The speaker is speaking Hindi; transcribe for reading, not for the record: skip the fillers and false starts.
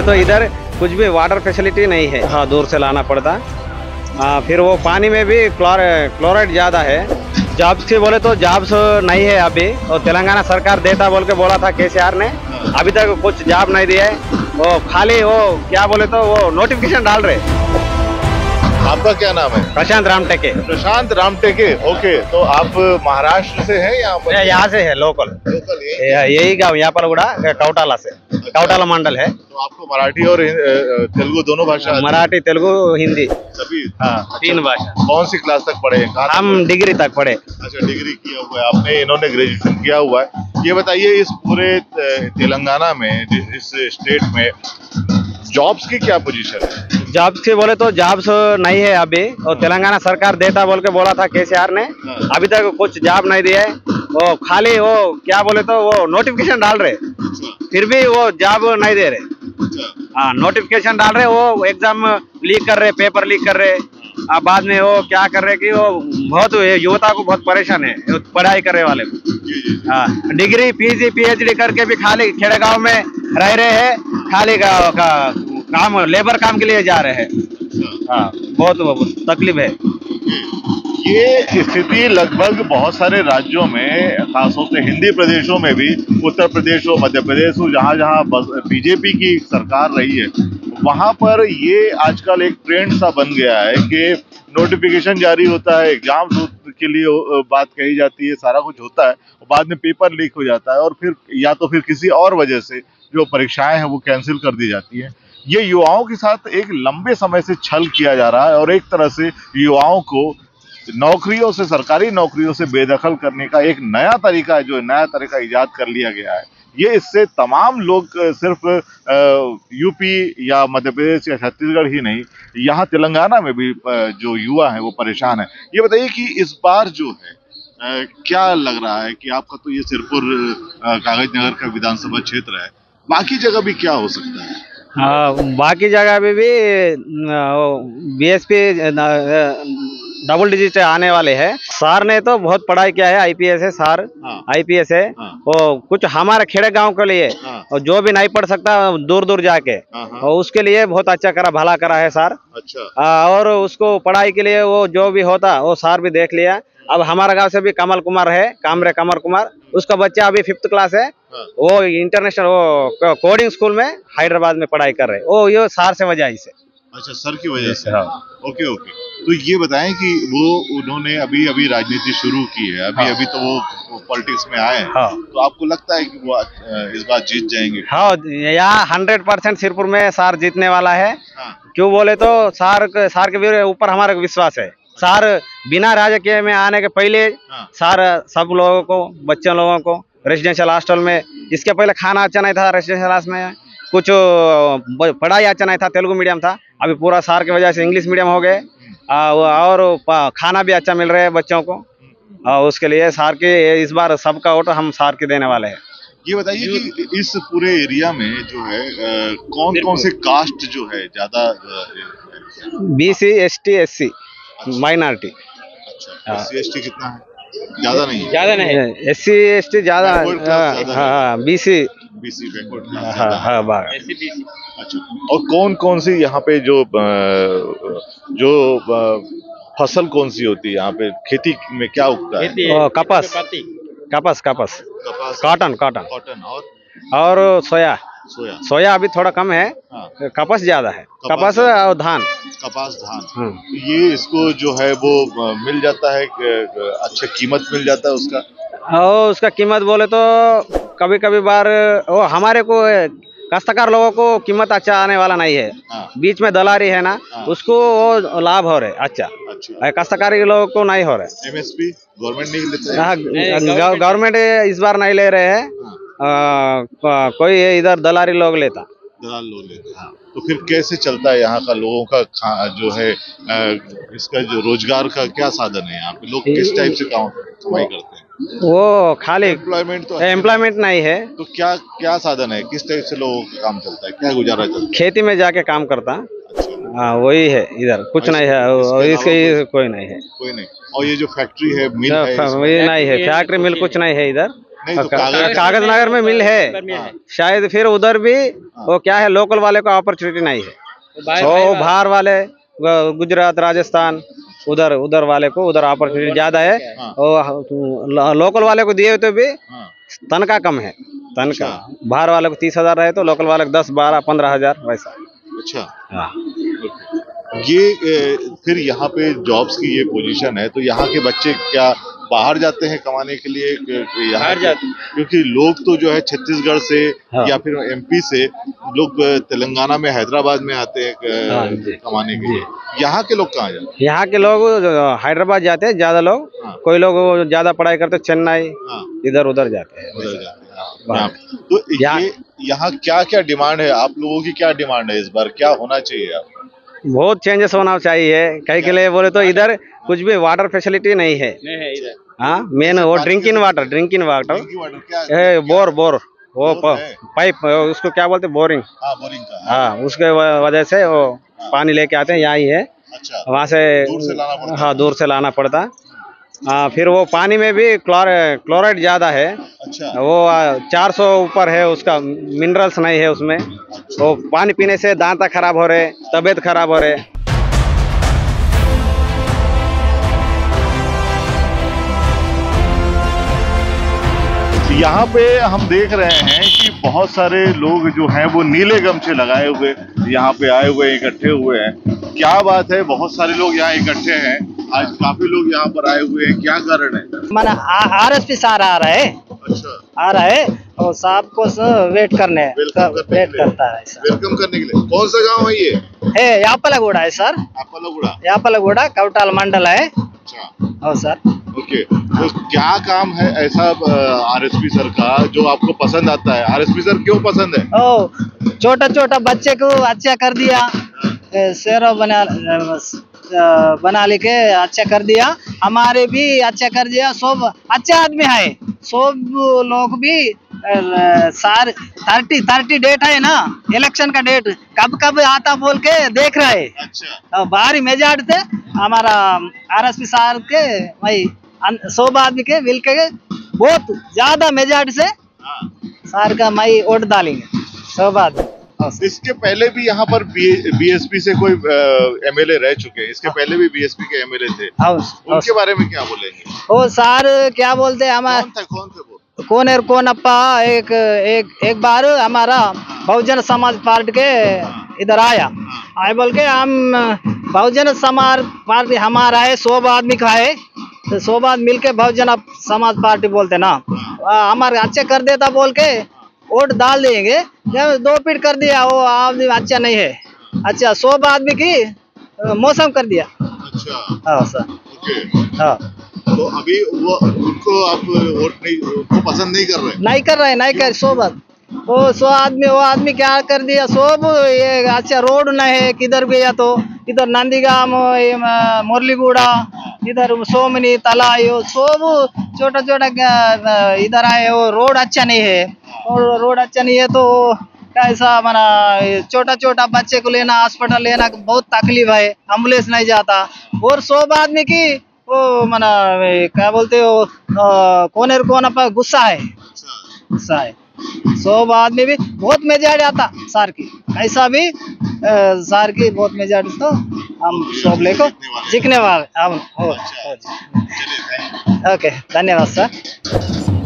तो इधर कुछ भी वाटर फैसिलिटी नहीं है, हाँ दूर से लाना पड़ता। फिर वो पानी में भी क्लोराइड ज़्यादा है। जॉब्स की बोले तो जॉब्स नहीं है अभी, और तेलंगाना सरकार देता बोल के बोला था केसीआर ने, अभी तक कुछ जॉब नहीं दिया है। वो खाली वो क्या बोले तो वो नोटिफिकेशन डाल रहे। आपका क्या नाम है? प्रशांत रामटेके। प्रशांत रामटेके, ओके। तो आप महाराष्ट्र से हैं? यहाँ से है, लोकल यही गाँव यहाँ पर गुड़ा कौटाला से, कौटाला मंडल है। तो आपको मराठी और तेलुगु दोनों भाषा? मराठी, तेलुगु, हिंदी सभी? हाँ, 3 भाषा। कौन सी क्लास तक पढ़े हैं? हम डिग्री तक पढ़े। अच्छा, डिग्री किया हुआ है आपने, इन्होंने ग्रेजुएशन किया हुआ है। ये बताइए, इस पूरे तेलंगाना में, इस स्टेट में जॉब्स की क्या पोजीशन है? जॉब्स की बोले तो जॉब्स नहीं है अभी, और तेलंगाना सरकार देता बोल के बोला था केसीआर ने, अभी तक कुछ जॉब नहीं दिया है। वो खाली वो क्या बोले तो वो नोटिफिकेशन डाल रहे, फिर भी वो जॉब नहीं दे रहे। हाँ, नोटिफिकेशन डाल रहे, वो एग्जाम लीक कर रहे, पेपर लीक कर रहे। बाद में वो क्या कर रहे कि वो बहुत युवता को बहुत परेशान है पढ़ाई करने वाले को। हाँ, डिग्री, पीजी, पीएचडी करके भी खाली खेड़े गाँव में रह रहे हैं, खाली काम लेबर काम के लिए जा रहे हैं। हाँ, बहुत तकलीफ है। ये स्थिति लगभग बहुत सारे राज्यों में, खासतौर से हिंदी प्रदेशों में भी, उत्तर प्रदेश हो, मध्य प्रदेश हो, जहाँ जहाँ बीजेपी की सरकार रही है, वहाँ पर ये आजकल एक ट्रेंड सा बन गया है कि नोटिफिकेशन जारी होता है, एग्जाम के लिए बात कही जाती है, सारा कुछ होता है, और बाद में पेपर लीक हो जाता है, और फिर या तो फिर किसी और वजह से जो परीक्षाएं हैं वो कैंसिल कर दी जाती हैं। ये युवाओं के साथ एक लंबे समय से छल किया जा रहा है, और एक तरह से युवाओं को नौकरियों से, सरकारी नौकरियों से बेदखल करने का एक नया तरीका है, जो नया तरीका इजाद कर लिया गया है। ये इससे तमाम लोग सिर्फ यूपी या मध्य प्रदेश या छत्तीसगढ़ ही नहीं, यहाँ तेलंगाना में भी जो युवा हैं वो परेशान है। ये बताइए कि इस बार जो है क्या लग रहा है कि आपका तो ये सिरपुर कागज नगर का विधानसभा क्षेत्र है, बाकी जगह भी क्या हो सकता है? बाकी जगह पे भी बीएसपी डबल डिजिट आने वाले हैं। सर ने तो बहुत पढ़ाई किया है, आईपीएस है सर। हाँ। आईपीएस है। हाँ। वो कुछ हमारे खेड़े गांव के लिए। हाँ। और जो भी नहीं पढ़ सकता दूर दूर जाके। हाँ। और उसके लिए बहुत अच्छा करा, भला करा है सर। अच्छा। और उसको पढ़ाई के लिए वो जो भी होता वो सर भी देख लिया। अब हमारा गांव से भी कमल कुमार है, कामरे कमर कुमार, उसका बच्चा अभी 5th क्लास है। हाँ। वो इंटरनेशनल वो कोडिंग स्कूल में हैदराबाद में पढ़ाई कर रहे, वो ये सर से वजह से। अच्छा, सर की वजह से। हाँ। Okay okay. तो ये बताएं कि उन्होंने अभी राजनीति शुरू की है, अभी तो वो पॉलिटिक्स में आए हैं। हाँ। तो आपको लगता है कि वो इस बार जीत जाएंगे? हाँ, यहाँ 100% सिरपुर में सर जीतने वाला है। हाँ। क्यों बोले तो सर के ऊपर हमारा विश्वास है। सर बिना राजकीय में आने के पहले सर सब लोगों को, बच्चों लोगों को रेजिडेंशियल हॉस्टल में, इसके पहले खाना अच्छा नहीं था रेजिडेंशियल हॉस्टल में, कुछ पढ़ाई अच्छा नहीं था, तेलुगु मीडियम था, अभी पूरा सर की वजह से इंग्लिश मीडियम हो गए, और खाना भी अच्छा मिल रहा है बच्चों को। और उसके लिए सर के इस बार सबका वोट हम सर के देने वाले हैं। ये बताइए कि इस पूरे एरिया में जो है कौन कौन से कास्ट जो है ज्यादा? BC, ST, SC, minority. अच्छा, SC ST कितना है? ज्यादा नहीं है? ज्यादा नहीं है, SC ST ज्यादा। हाँ, BC बैकवर्ड। हाँ। अच्छा, और कौन कौन सी यहाँ पे जो फसल कौन सी होती है यहाँ पे? खेती में क्या उगता है? कपास, कॉटन और सोया अभी थोड़ा कम है। हाँ। कपास ज्यादा है, कपास और धान। ये इसको जो है वो मिल जाता है, अच्छे कीमत मिल जाता है उसका? और उसका कीमत बोले तो कभी कभी बार वो हमारे को काश्तकार लोगों को कीमत अच्छा आने वाला नहीं है। हाँ। बीच में दलारी है ना। हाँ। उसको वो लाभ हो रहे अच्छा। काश्तकारी लोगों को नहीं हो रहे। MSP गवर्नमेंट नहीं लेता है? गवर्नमेंट इस बार नहीं ले रहे हैं। हाँ। कोई इधर दलाल लोग लेता। हाँ। तो फिर कैसे चलता है यहाँ का लोगों का जो है इसका जो रोजगार का क्या साधन है? यहाँ पे लोग किस टाइप से कमाई करते हैं? वो खाली एम्प्लॉयमेंट नहीं है। तो क्या साधन है, किस टाइप से लोगों का काम चलता है, क्या गुजारा चलता है? खेती में जाके काम करता। हाँ, वही है, इधर कुछ नहीं है, इसके कोई नहीं है। कोई नहीं। और ये जो फैक्ट्री है, मिल है, ये नहीं है, फैक्ट्री मिल कुछ नहीं है इधर। नहीं तो कागज नगर में मिल है शायद, फिर उधर भी वो क्या है, लोकल वाले को अपॉर्चुनिटी नहीं है। वो बाहर वाले गुजरात राजस्थान उधर वाले को उधर अपॉर्चुनिटी ज्यादा है। और लोकल वाले को दिए तो भी तनख्वाह कम है। तनख्वाह बाहर वाले को 30,000 है तो लोकल वाले को 10, 12, 15,000 वैसा। अच्छा हाँ। ये फिर यहाँ पे जॉब्स की ये पोजीशन है, तो यहाँ के बच्चे क्या बाहर जाते हैं कमाने के लिए? यहाँ क्योंकि लोग तो जो है छत्तीसगढ़ से या फिर एमपी से लोग तेलंगाना में, हैदराबाद में आते हैं कमाने के लिए। यहाँ के लोग कहाँ जाते हैं? यहाँ के लोग हैदराबाद जाते हैं ज्यादा लोग। कोई लोग ज्यादा पढ़ाई करते चेन्नई इधर उधर जाते हैं। तो यहाँ क्या क्या डिमांड है आप लोगों की? क्या डिमांड है इस बार, क्या होना चाहिए? आप बहुत चेंजेस होना चाहिए। कहीं के लिए बोले तो इधर कुछ भी वाटर फैसिलिटी नहीं है इधर। हाँ, मेन वो ड्रिंकिंग वाटर बोर वो पाइप, उसको क्या बोलते, बोरिंग। बोरिंग का। हाँ, उसके वजह से वो पानी लेके आते हैं यहाँ ही है। अच्छा, वहाँ से दूर से लाना पड़ता। हाँ, फिर वो पानी में भी क्लोराइड ज्यादा है। अच्छा, वो 400 ऊपर है, उसका मिनरल्स नहीं है उसमें। वो पानी पीने से दांत खराब हो रहे, तबीयत खराब हो रहे। यहाँ पे हम देख रहे हैं कि बहुत सारे लोग जो हैं वो नीले गमछे लगाए हुए यहाँ पे आए हुए इकट्ठे हुए हैं। क्या बात है, बहुत सारे लोग यहाँ इकट्ठे हैं आज, काफी लोग यहाँ पर आए हुए हैं, क्या कारण है? माना RSP सारा आ रहा है। अच्छा, आ रहा है और साहब को वेट करता है वेलकम करने के लिए। कौन सा गांव है ये? है यापलगुड़ा है सर। यापलगुड़ा कवटाल मंडल है। अच्छा, हाँ सर। ओके, तो क्या काम है ऐसा RSP सर का जो आपको पसंद आता है? RSP सर क्यों पसंद है? ओ, छोटा बच्चे को अच्छा कर दिया, शेर बना लेके अच्छा कर दिया, हमारे भी अच्छा कर दिया। सब अच्छे आदमी है, सब लोग भी 30 डेट है ना, इलेक्शन का डेट कब आता बोल के देख रहे हैं। अच्छा, भारी मेजॉरिटी से हमारा RSP सार के भाई 100 आदमी के मिल के बहुत ज्यादा मेजॉरिटी से सार का माई वोट डालेंगे 100 आदमी। इसके पहले भी यहाँ पर BSP से कोई MLA रह चुके हैं, इसके पहले भी BSP के MLA थे, उनके बारे में क्या बोलेंगे? ओ सार क्या बोलते हैं हमारे कौन थे वो? कौन अप्पा एक बार हमारा बहुजन समाज पार्टी के इधर आया बोल के, हम बहुजन समाज पार्टी हमारा है, 100 आदमी का है, तो 100 आदमी मिलके बहुजन समाज पार्टी बोलते ना, हमारे अच्छे कर देता बोल के वोट डाल देंगे। जब 2 पीट कर दिया, वो आदमी अच्छा नहीं है। अच्छा, 100 आदमी की मौसम कर दिया। अच्छा, हाँ सर। ओके, हाँ, तो अभी वो उनको आप वोट नहीं, उनको पसंद नहीं कर रहे? नहीं कर 100 बात। वो 100 आदमी, वो आदमी क्या कर दिया, सब ये अच्छा रोड नहीं है, किधर गया तो इधर नंदीगाम, मुरलीगुड़ा, इधर सोमनी तला, ये सब छोटा इधर आए, वो रोड अच्छा नहीं है। और रोड अच्छा नहीं है तो कैसा माना, छोटा बच्चे को लेना, हॉस्पिटल लेना बहुत तकलीफ है, एम्बुलेंस नहीं जाता। और 100 आदमी की वो माना क्या बोलते हो, कोने पर गुस्सा है। 100 आदमी भी बहुत मेजॉरिटी आता सार की, ऐसा भी सार की बहुत मेजॉरिटी, तो हम सब लेको जीतने वाले हम। ओके, धन्यवाद सर।